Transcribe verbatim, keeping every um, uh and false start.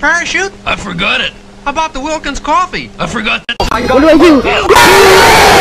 parachute? I forgot it. How about the Wilkins coffee? I forgot that. What do I do?